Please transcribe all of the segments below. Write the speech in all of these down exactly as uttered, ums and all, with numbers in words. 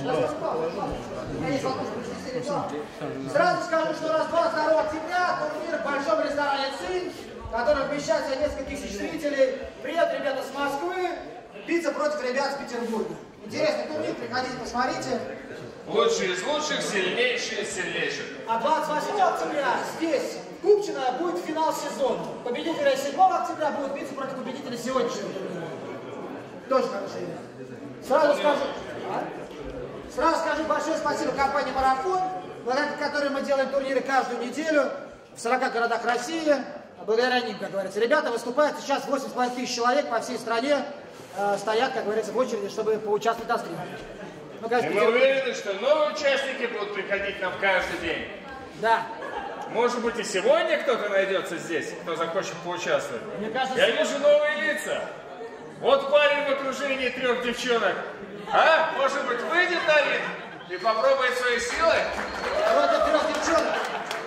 Сразу скажу, что у нас двадцать второго октября турнир в Большом ресторане «Цинь», который вмещается несколько тысяч зрителей. Привет, ребята с Москвы. Биться против ребят с Петербурга. Интересный турнир, приходите, посмотрите. Лучшие из лучших, сильнейшие из сильнейших. А двадцать восьмого октября здесь, в Купчино, будет финал сезона. Победитель седьмого октября будет биться против победителя сегодняшнего турнира. Тоже хорошая идея. Сразу скажу, а? Сразу скажу большое спасибо компании «Марафон», благодаря которой мы делаем турниры каждую неделю в сорока городах России. Благодаря ним, как говорится. Ребята выступают сейчас, восемь с половиной тысяч человек по всей стране э, стоят, как говорится, в очереди, чтобы поучаствовать на стриме. Ну, конечно, и мы уверены, что новые участники будут приходить нам каждый день. Да. Может быть, и сегодня кто-то найдется здесь, кто захочет поучаствовать. Мне кажется, я вижу новые лица. Вот парень в окружении трех девчонок. А? Может быть, выйдет на ринг и попробует свои силы? Против трех девчонок.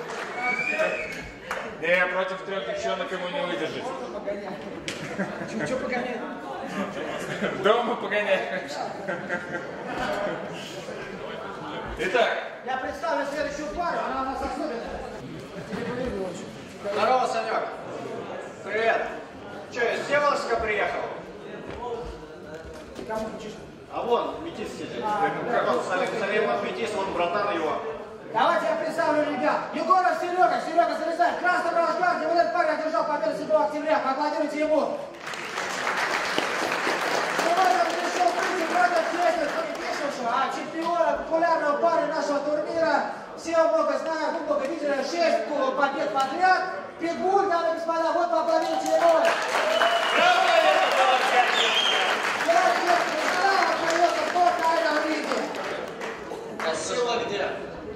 Не, против трех девчонок ему не выдержать. Что погонять? Дома погонять. Итак. Я представлю следующую пару, она у нас особенная. Здорово, Санек. Привет. Че, из Всеволожска приехал? Ты кому учишь? А вон, метис сидит. А, как он, Салимов метис, он братан его. Давайте я представлю ребят. Егоров Серега, Серега залезает. В красном рожденке. Вот этот парень одержал победу седьмого октября. Поаплодируйте ему. Сегодня он пришел в принципе против Кесаря, а чемпиона популярного пары нашего турнира. Все много знают, вы много видели. Шесть побед подряд. Питбуль, дамы и господа, вот поаплодируйте ему. Браво, это было пять лет. Пять лет ресторан остается только на этом ринге. А сила где?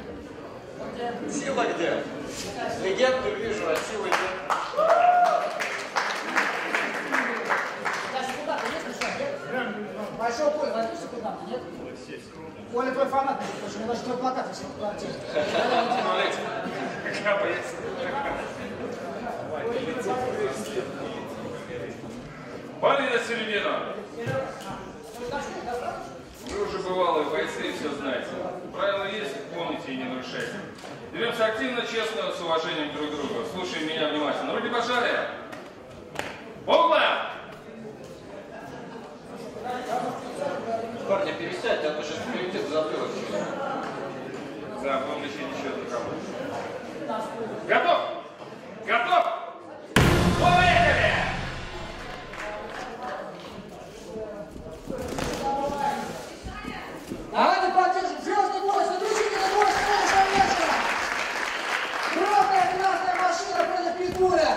Сила где? Легенду вижу, а силы нет. Даже куда-то есть еще? Большой поле, возьми секунданта, нет? Коля твой фанат, потому что у меня даже твой плакат висит в квартире. Валерия Селенина. Вы уже бывалые бойцы и все знаете. Правила есть, помните и не нарушайте. Деремся активно, честно, с уважением друг к другу. Слушаем меня внимательно. Руки пожали. Богла! Парни, пересядьте, а то сейчас прилетит в затылок. Да, будем лечить еще одну кому. Готов? Готов? Поехали! Давайте поддержим звездный бой, заключительный бой следующего вечера. Крупная красная машина против Питбуля.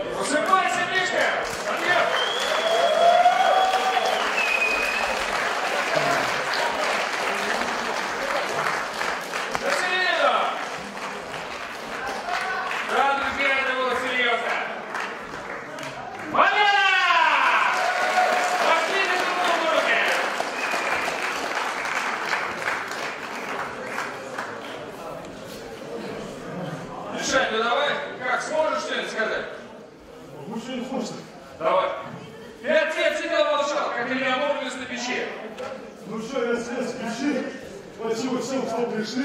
Усыпайся, Мишка! Подъем! На середину! Да, друзья, это было серьезно! Победа! Пошли на другую руки! Мишань, ну давай, как, сможешь что-нибудь сказать? Лучше не слушай. Давай. Пять лет сидел молчал, как Илья Муромец на печи. Ну что, я свет с печи. Спасибо всем, кто пришли.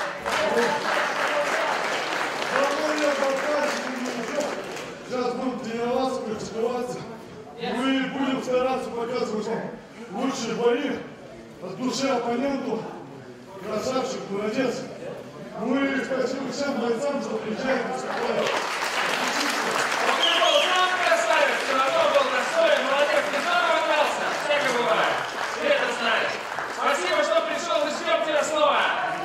Давно я попасть не идет. Сейчас будем тренироваться, практиковаться. Мы будем стараться показывать вам лучшие бои от души оппоненту. Красавчик, молодец. Ну и спасибо всем бойцам, что приезжают и выступают. Он не был сам красавец, все равно был достоин, молодец, не здорово дрался. Всякое бывает. Ты это знаешь. Спасибо, что пришел, и ждем тебя снова.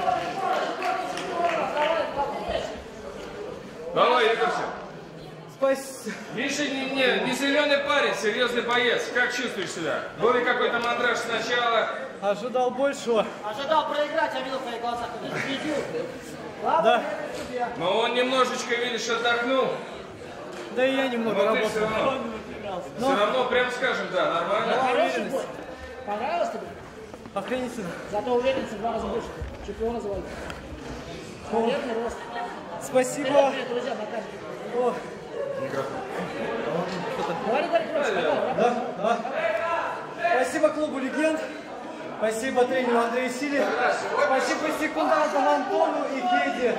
Давай, Игорь. Спасибо. Миша не, не, не зеленый парень, серьезный боец. Как чувствуешь себя? Был ли какой-то мандраж сначала? Ожидал большего. Ожидал проиграть, я видел в твоих глазах, ты победил. Да. Но он немножечко, видишь, отдохнул. Да и я немного Но работал. ты все равно, все равно, прям скажем, да, нормально. Понравилось тебе? Охренительно. Зато уверенность в два раза больше. Чемпиона завалил. Приятный рост. Спасибо. Привет, друзья, на камере. Говори, говори, Да, да. Спасибо клубу «Легенд». Спасибо тренеру Андрею Силе. Спасибо секундантам Антону и Феде.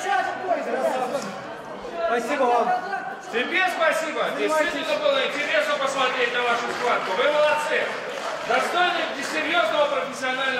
Спасибо вам. Тебе спасибо. Действительно было интересно посмотреть на вашу схватку. Вы молодцы. Достойны серьезного профессионального